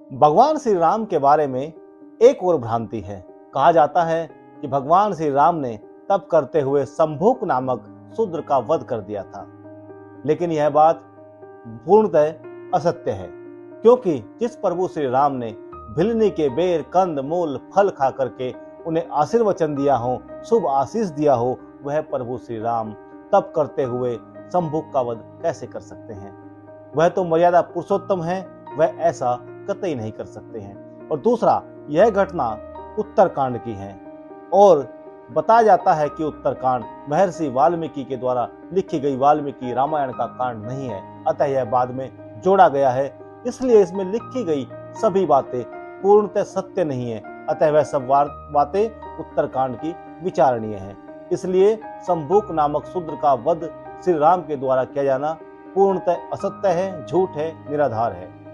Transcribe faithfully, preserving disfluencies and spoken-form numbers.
भगवान श्री राम के बारे में एक और भ्रांति है। कहा जाता है कि भगवान श्री राम ने तप करते हुए शंभुक नामक शूद्र का वध कर दिया था, लेकिन यह बात पूर्णतः असत्य है, क्योंकि जिस प्रभु श्री राम ने भिलनी के बेर कंद मूल फल खा करके उन्हें आशीर्वचन दिया हो, शुभ आशीष दिया हो, वह प्रभु श्री राम तप करते हुए शंभुक का वध कैसे कर सकते हैं? वह तो मर्यादा पुरुषोत्तम है, वह ऐसा कतई नहीं कर सकते हैं। और दूसरा, यह घटना उत्तरकांड की है और बताया जाता है कि उत्तरकांड महर्षि वाल्मीकि के द्वारा लिखी गई वाल्मीकि रामायण का कांड नहीं है, अतः यह बाद में जोड़ा गया है। इसलिए इसमें लिखी गई सभी बातें पूर्णतः सत्य नहीं है, अतः वह सब बातें उत्तरकांड की विचारणीय है। इसलिए शंभुक नामक शूद्र का वध श्री राम के द्वारा किया जाना पूर्णतः असत्य है, झूठ है, निराधार है।